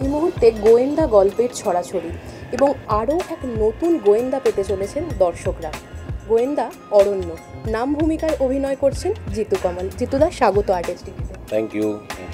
এই মুহূর্তে গোয়েন্দা গল্পের ছড়াছড়ি এবং আরও এক নতুন গোয়েন্দা পেতে চলেছেন দর্শকরা। গোয়েন্দা অরণ্য, নাম ভূমিকায় অভিনয় করছেন জিতু কমল। জিতুদা, স্বাগত আর্টিস্ট টিভিতে। Thank you.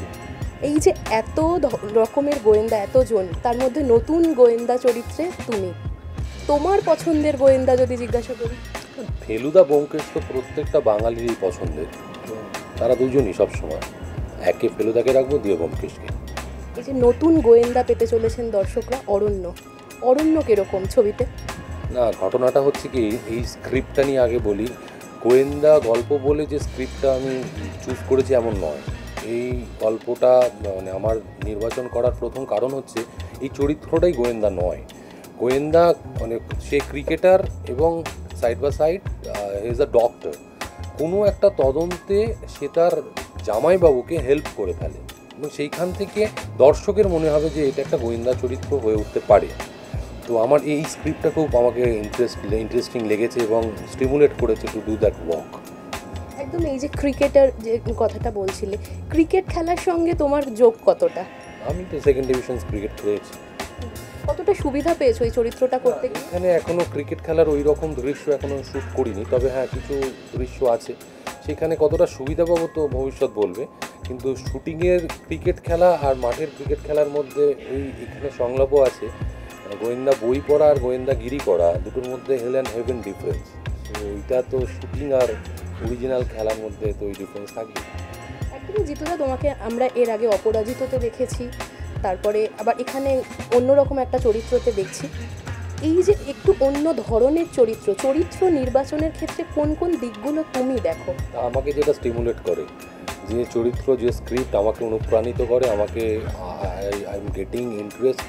এই যে এত রকমের গোয়েন্দা, এতজন, তার মধ্যে নতুন গোয়েন্দা চরিত্রে তুমি, তোমার পছন্দের গোয়েন্দা যদি জিজ্ঞাসা করি? ফেলুদা ব্যোমকেশ তো প্রত্যেকটা বাঙালিরই পছন্দের, তারা দুজনই সবসময়। একে ফেলুদাকে রাখবো, দিয়ে ব্যোমকেশকে। এই যে নতুন গোয়েন্দা পেতে চলেছেন দর্শকরা, অরণ্য, অরণ্য কিরকম ছবিতে? না, ঘটনাটা হচ্ছে কি, এই স্ক্রিপ্টটা নিয়ে আগে বলি। গোয়েন্দা গল্প বলে যে স্ক্রিপ্টটা আমি চুজ করেছি এমন নয়। এই গল্পটা মানে আমার নির্বাচন করার প্রথম কারণ হচ্ছে এই চরিত্রটাই গোয়েন্দা নয়। গোয়েন্দা মানে সে ক্রিকেটার এবং side by side is a doctor. কোনো একটা তদন্তে সে তার জামাইবাবুকে হেল্প করে ফেলে এবং সেইখান থেকে দর্শকের মনে হবে যে এটা একটা গোয়েন্দা চরিত্র হয়ে উঠতে পারে। তো আমার এই স্ক্রিপ্টটা খুব আমাকে ইন্টারেস্টিং লেগেছে এবং স্টিমুলেট করেছে টু ডু দ্যাট ওয়ার্ক। একদম। এই যে ক্রিকেটার যে কথাটা বলছিলে, ক্রিকেট খেলার সঙ্গে তোমার যোগ কতটা? আমি তো সেকেন্ড ডিভিশন ক্রিকেট খেলেছি। কতটা সুবিধা পেয়েছো এই চরিত্রটা করতে গিয়ে? এখানে এখনও ক্রিকেট খেলার ওই রকম দৃশ্য এখনও শ্যুট করিনি, তবে হ্যাঁ কিছু দৃশ্য আছে। সেখানে কতটা সুবিধা পাবো তো ভবিষ্যৎ বলবে, কিন্তু শুটিংয়ের ক্রিকেট খেলা আর মাঠের ক্রিকেট খেলার মধ্যে এখানে সংলাপও আছে। গোয়েন্দা বই পড়া আর গোয়েন্দাগিরি করা দুটোর মধ্যে হেল অ্যান্ড হেভেন ডিফারেন্স। তো ওইটা তো শুটিং আর অরিজিনাল খেলার মধ্যে তো ওই ডিফারেন্স থাকবে। একদমই। জিতুদা, তোমাকে আমরা এর আগে অপরাজিততে দেখেছি, তারপরে আবার এখানে অন্যরকম একটা চরিত্রতে দেখছি। এই যে একটু অন্য ধরনের চরিত্র নির্বাচনের ক্ষেত্রে কোন কোন দিকগুলো তুমি দেখো? আমাকে যেটা স্টিমুলেট করে, যে চরিত্র, যে স্ক্রিপ্ট আমাকে অনুপ্রাণিত করে, আমাকে I am getting interest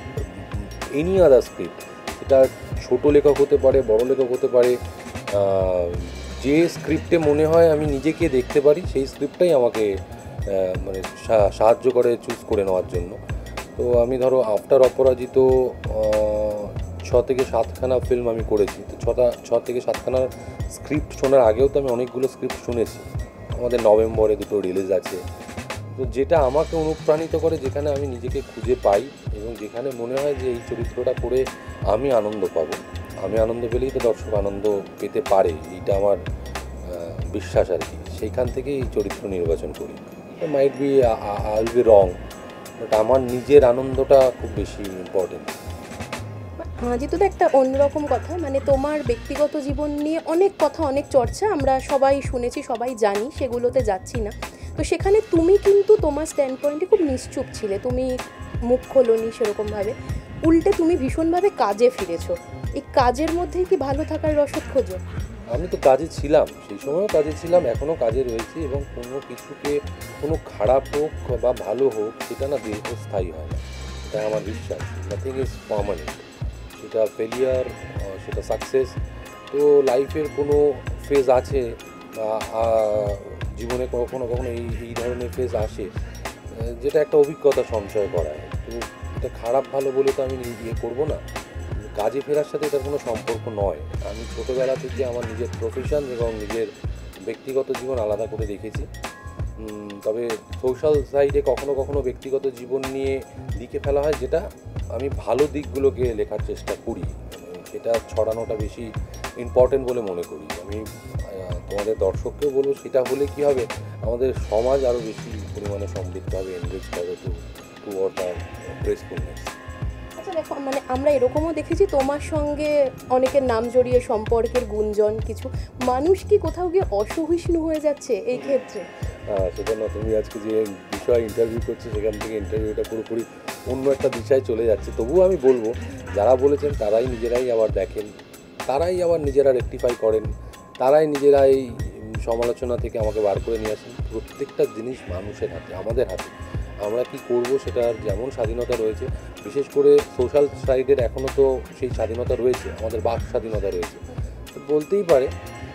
any other script. সেটা ছোটো লেখক হতে পারে, বড় লেখক হতে পারে। যে স্ক্রিপ্টে মনে হয় আমি নিজেকে দেখতে পারি, সেই স্ক্রিপ্টটাই আমাকে মানে সাহায্য করে চুজ করে নেওয়ার জন্য। তো আমি ধরো আফটার অপরাজিত 6 থেকে 7খানা ফিল্ম আমি করেছি। তো 6 থেকে 7খানার স্ক্রিপ্ট শোনার আগেও তো আমি অনেকগুলো স্ক্রিপ্ট শুনেছি। আমাদের নভেম্বরে 2টো রিলিজ আছে। তো যেটা আমাকে অনুপ্রাণিত করে, যেখানে আমি নিজেকে খুঁজে পাই এবং যেখানে মনে হয় যে এই চরিত্রটা করে আমি আনন্দ পাবো, আমি আনন্দ পেলেই তো দর্শক আনন্দ পেতে পারে, এইটা আমার বিশ্বাস আর কি। সেইখান থেকেই এই চরিত্র নির্বাচন করি। Might be I will be wrong, but আমার নিজের আনন্দটা খুব বেশি ইম্পর্টেন্ট। যেহেতু তো একটা অন্যরকম কথা, মানে তোমার ব্যক্তিগত জীবন নিয়ে অনেক কথা, অনেক চর্চা আমরা সবাই শুনেছি, সবাই জানি, সেগুলোতে যাচ্ছি না। তো সেখানে তুমি কিন্তু তোমার স্ট্যান্ড পয়েন্টে খুব নিশ্চুপ ছিলে, তুমি মুখ খোলোনি সেরকমভাবে, উল্টে তুমি ভীষণভাবে কাজে ফিরেছো। এই কাজের মধ্যেই কি ভালো থাকার রসদ খোঁজো? আমি তো কাজে ছিলাম, সেই সময়ও কাজে ছিলাম, এখনও কাজে রয়েছি। এবং কোনো কিছুকে, কোনো খারাপ হোক বা ভালো হোক, সেটা না দীর্ঘস্থায়ী হয় না, এটা আমার বিশ্বাস। Nothing is permanent. সেটা ফেলিয়ার, সেটা সাকসেস। তো লাইফের কোনো ফেজ আছে বা জীবনে কখনো কখনো এই ধরনের ফেজ আসে, যেটা একটা অভিজ্ঞতা সঞ্চয় করায়। তো এটা খারাপ ভালো বলে তো আমি ইয়ে করবো না। কাজে ফেরার সাথে এটার কোনো সম্পর্ক নয়। আমি ছোটোবেলা থেকে আমার নিজের প্রফেশন এবং নিজের ব্যক্তিগত জীবন আলাদা করে রেখেছি। তবে সোশ্যাল সাইডে কখনো কখনো ব্যক্তিগত জীবন নিয়ে লিখে ফেলা হয়, যেটা আমি ভালো দিকগুলোকে লেখার চেষ্টা করি। সেটা ছড়ানোটা বেশি ইম্পর্টেন্ট বলে মনে করি আমি। তোমাদের দর্শককেও বলবো, সেটা হলে কী হবে, আমাদের সমাজ আরও বেশি পরিমাণে সমৃদ্ধ হবে, এনরিচ হবে টু ওয়ার্ড আর গ্রেসফুলনেস। আচ্ছা দেখো, মানে আমরা এরকমও দেখেছি তোমার সঙ্গে অনেকের নাম জড়িয়ে সম্পর্কের গুঞ্জন, কিছু মানুষ কি কোথাও গিয়ে অসহিষ্ণু হয়ে যাচ্ছে এই ক্ষেত্রে? সেটা না, তুমি আজকে যে বিষয় ইন্টারভিউ করছো, সেখান থেকে ইন্টারভিউটা পুরোপুরি অন্য একটা দিশায় চলে যাচ্ছে। তবুও আমি বলবো, যারা বলেছেন তারাই নিজেরাই আবার দেখেন, তারাই আবার নিজেরা রেকটিফাই করেন, তারাই নিজেরাই সমালোচনা থেকে আমাকে বার করে নিয়ে আসেন। প্রত্যেকটা জিনিস মানুষের হাতে, আমাদের হাতে। আমরা কি করব সেটার যেমন স্বাধীনতা রয়েছে, বিশেষ করে সোশ্যাল সাইডের এখনও তো সেই স্বাধীনতা রয়েছে, আমাদের বাক স্বাধীনতা রয়েছে। তো বলতেই পারে,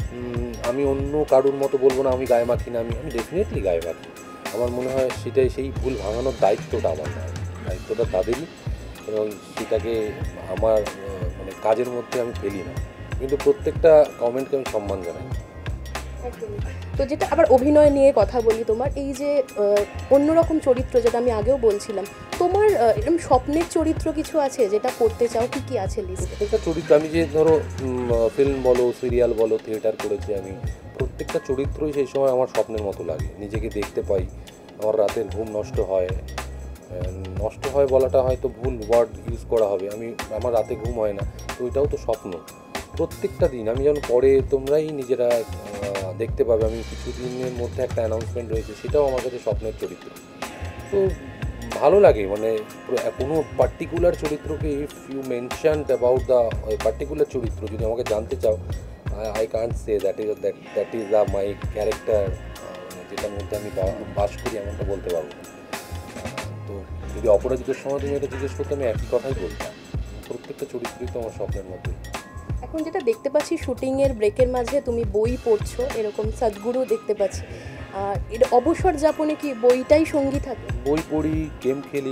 আমি অন্য কারুর মতো বলবো না আমি গায়ে মাখি না, আমি ডেফিনেটলি গায়ে মাখি। আমার মনে হয় সেটাই, সেই ভুল ভাঙানোর দায়িত্বটা আমার নয়, দায়িত্বটা তাদেরই। এবং সেটাকে আমার মানে কাজের মধ্যে আমি ফেলি না, কিন্তু প্রত্যেকটা কমেন্টকে আমি সম্মান জানাই। একদমই। তো যেটা আবার অভিনয় নিয়ে কথা বলি, তোমার এই যে অন্যরকম চরিত্র, যেটা আমি আগেও বলছিলাম, তোমার এরকম স্বপ্নের চরিত্র কিছু আছে যেটা করতে চাও? কি কি আছে লিস্টে? প্রত্যেকটা চরিত্র আমি যে ধরো ফিল্ম বলো, সিরিয়াল বলো, থিয়েটার করেছি আমি, প্রত্যেকটা চরিত্রই সেই সময় আমার স্বপ্নের মতো লাগে, নিজেকে দেখতে পাই, আমার রাতের ঘুম নষ্ট হয়। নষ্ট হয় বলাটা হয়তো ভুল ওয়ার্ড ইউজ করা হবে, আমার রাতে ঘুম হয় না, তো ওইটাও তো স্বপ্ন। প্রত্যেকটা দিন আমি যখন পরে তোমরাই নিজেরা দেখতে পাবে, আমি কিছু দিনের মধ্যে একটা অ্যানাউন্সমেন্ট রয়েছে, সেটাও আমার কাছে স্বপ্নের চরিত্র। তো ভালো লাগে, মানে কোনো পার্টিকুলার চরিত্রকে, if you mentioned about the particular চরিত্র, যদি আমাকে জানতে চাও, I can't say that is the my character, যেটার মধ্যে আমি বাস করি এমনটা বলতে পারবো না। তো যদি অপরাজিতের সময় তুমি এটা জিজ্ঞেস করতে, আমি একই কথাই বলতাম, প্রত্যেকটা চরিত্রই তো আমার স্বপ্নের মধ্যে। এখন যেটা দেখতে পাচ্ছি শুটিংয়ের ব্রেকের মাঝে তুমি বই পড়ছো, এরকম সদ্গুরু দেখতে পাচ্ছি। এর অবসর যাপনে কি বইটাই সঙ্গী থাকে? বই পড়ি, গেম খেলি,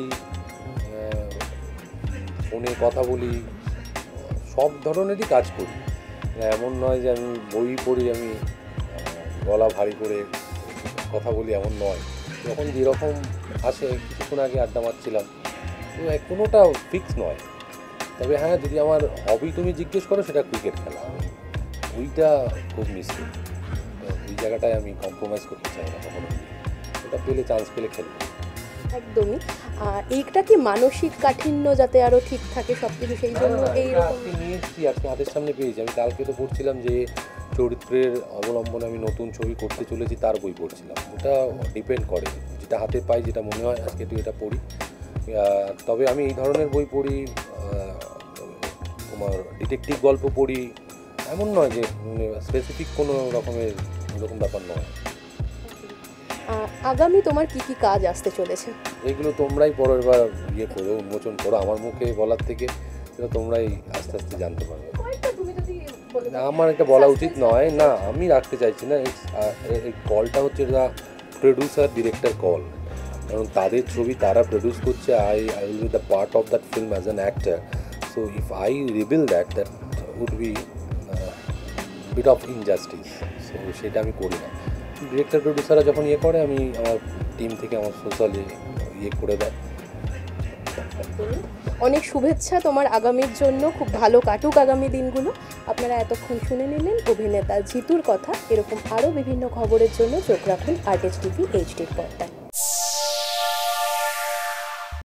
ফোনে কথা বলি, সব ধরনেরই কাজ করি। এমন নয় যে আমি বই পড়ি, আমি গলা ভারী করে কথা বলি, এমন নয়। যখন যেরকম আসে, কিছুক্ষণ আগে আড্ডা মারছিলাম, তো কোনোটা ফিক্স নয়। তবে হ্যাঁ, যদি আমার হবি তুমি জিজ্ঞেস করো, সেটা ক্রিকেট খেলা, ওইটা খুব মিস করি। তো ওই জায়গাটায় আমি কম্প্রোমাইজ করতে চাই না কখনো, ওটা পেলে, চান্স পেলে খেলবো। একদমই। এইটা কি মানসিক কাঠিন্য যাতে আরও ঠিক থাকে সব কিছু, সেই জন্য এইরকম? আজকে নিয়ে এসেছি, আজকে হাতের সামনে পেয়েছি। আমি কালকে তো পড়ছিলাম যে চরিত্রের অবলম্বনে আমি নতুন ছবি করতে চলেছি, তার বই পড়ছিলাম। ওটা ডিপেন্ড করে, যেটা হাতে পাই, যেটা মনে হয় আজকে তুই এটা পড়ি। তবে আমি এই ধরনের বই পড়ি, তোমার ডিটেকটিভ গল্প পড়ি, এমন নয় যে স্পেসিফিক কোনো রকমের এরকম ব্যাপার নয়। আগামী তোমার কি কি কাজ আসতে চলেছে? এইগুলো তোমরাই পরের বার করো, উন্মোচন করো, আমার মুখে বলার থেকে সেটা তোমরাই আস্তে আস্তে জানতে পারবে। না, আমার এটা বলা উচিত নয়, না আমি রাখতে চাইছি না। এই কলটা হচ্ছে প্রডিউসার ডিরেক্টর কল, কারণ তাদের ছবি তারা প্রডিউস করছে। I will be the part of that film as an actor, so if I reveal that would be bit of injustice, so সেটা আমি করি না। ডিরেক্টর প্রডিউসাররা যখন করে, আমি আমার টিম থেকে আমার সোশ্যালি করে দেয়। অনেক শুভেচ্ছা তোমার আগামীর জন্য, খুব ভালো কাটুক আগামী দিনগুলো। আপনারা এতক্ষণ শুনে নিলেন অভিনেতা জিতুর কথা। এরকম আরও বিভিন্ন খবরের জন্য চোখ রাখুন আর্টিস্ট টিভি HD পর্দায়।